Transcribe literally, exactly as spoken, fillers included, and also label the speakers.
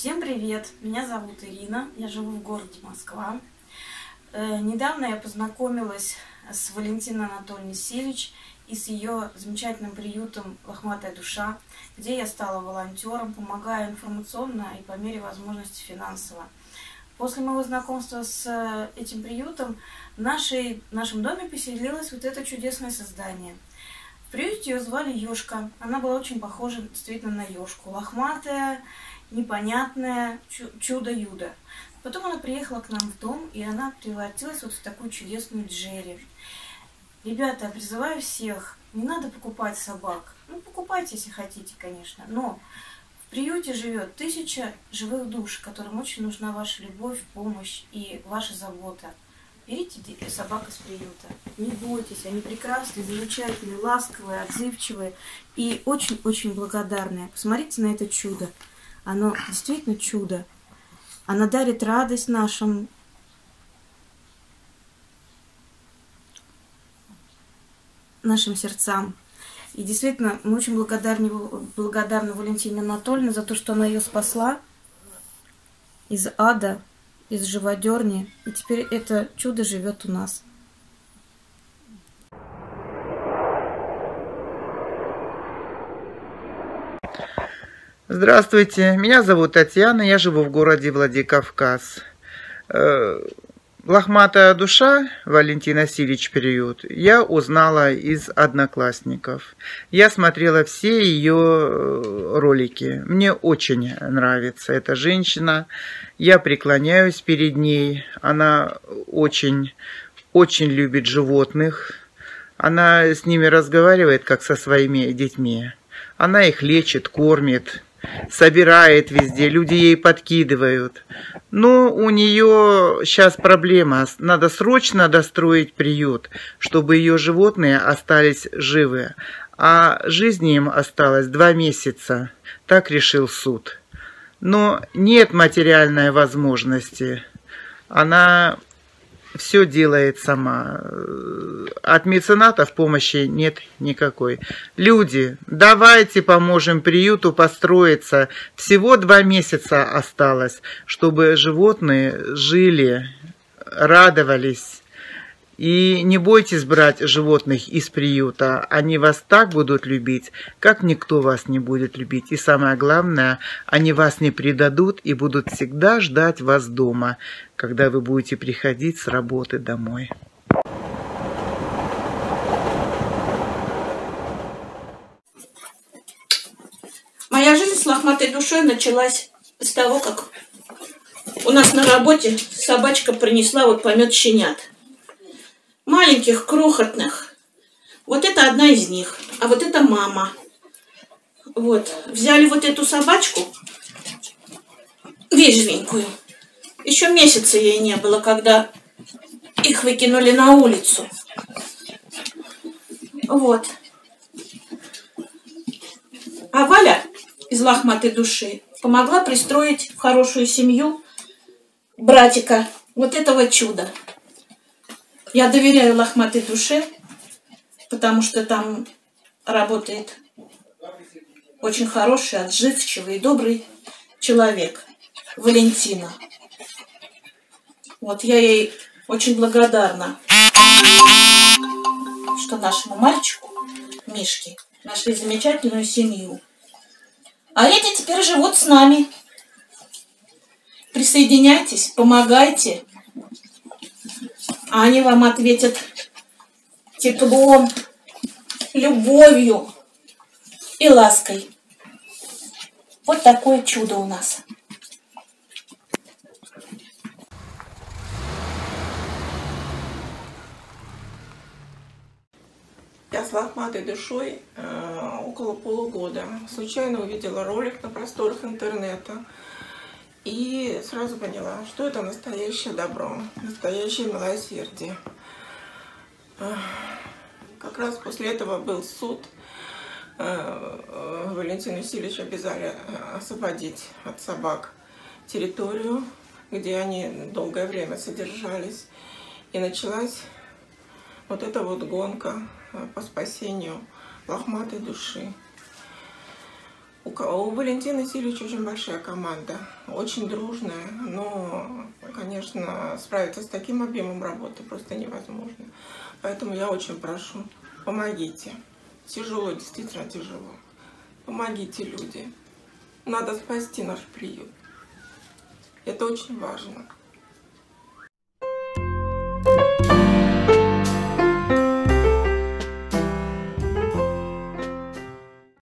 Speaker 1: Всем привет! Меня зовут Ирина, я живу в городе Москва. Э, недавно я познакомилась с Валентиной Анатольевной Силич и с ее замечательным приютом «Лохматая душа», где я стала волонтером, помогая информационно и по мере возможности финансово. После моего знакомства с этим приютом в, нашей, в нашем доме поселилось вот это чудесное создание. В приюте ее звали Ёшка. Она была очень похожа действительно на Ёшку. Лохматая, непонятное чудо-юдо. Потом она приехала к нам в дом, и она превратилась вот в такую чудесную Джерри. Ребята, я призываю всех, не надо покупать собак. Ну, покупайте, если хотите, конечно. Но в приюте живет тысяча живых душ, которым очень нужна ваша любовь, помощь и ваша забота. Берите собак из приюта. Не бойтесь, они прекрасные, замечательные, ласковые, отзывчивые и очень-очень благодарные. Посмотрите на это чудо. Оно действительно чудо. Оно дарит радость нашим нашим сердцам. И действительно, мы очень благодарны, благодарны Валентине Анатольевне за то, что она ее спасла из ада, из живодерни. И теперь это чудо живет у нас.
Speaker 2: Здравствуйте, меня зовут Татьяна, я живу в городе Владикавказ. «Лохматая душа» Валентина Силич приют я узнала из одноклассников. Я смотрела все ее ролики. Мне очень нравится эта женщина. Я преклоняюсь перед ней. Она очень, очень любит животных. Она с ними разговаривает, как со своими детьми. Она их лечит, кормит, собирает везде, люди ей подкидывают. Но у нее сейчас проблема. Надо срочно достроить приют, чтобы ее животные остались живы. А жизни им осталось два месяца. Так решил суд. Но нет материальной возможности. Она все делает сама. От меценатов помощи нет никакой. Люди, давайте поможем приюту построиться. Всего два месяца осталось, чтобы животные жили, радовались. И не бойтесь брать животных из приюта. Они вас так будут любить, как никто вас не будет любить. И самое главное, они вас не предадут и будут всегда ждать вас дома, когда вы будете приходить с работы домой.
Speaker 3: Моя жизнь с лохматой душой началась с того, как у нас на работе собачка принесла вот помет щенят. Маленьких, крохотных. Вот это одна из них. А вот это мама. Вот. Взяли вот эту собачку, вежливенькую. Еще месяца ей не было, когда их выкинули на улицу. Вот. А Валя из лохматой души помогла пристроить в хорошую семью братика вот этого чуда. Я доверяю лохматой душе, потому что там работает очень хороший, отзывчивый и добрый человек, Валентина. Вот я ей очень благодарна, что нашему мальчику, Мишке, нашли замечательную семью. А эти теперь живут с нами. Присоединяйтесь, помогайте. А они вам ответят теплом, любовью и лаской. Вот такое чудо у нас.
Speaker 4: Я с лохматой душой э, около полугода. Случайно увидела ролик на просторах интернета. И сразу поняла, что это настоящее добро, настоящее милосердие. Как раз после этого был суд. Валентину Силич обязали освободить от собак территорию, где они долгое время содержались. И началась вот эта вот гонка по спасению лохматой души. У, у Валентины Сильевича очень большая команда, очень дружная, но, конечно, справиться с таким объемом работы просто невозможно. Поэтому я очень прошу, помогите. Тяжело, действительно тяжело. Помогите, люди. Надо спасти наш приют. Это очень важно.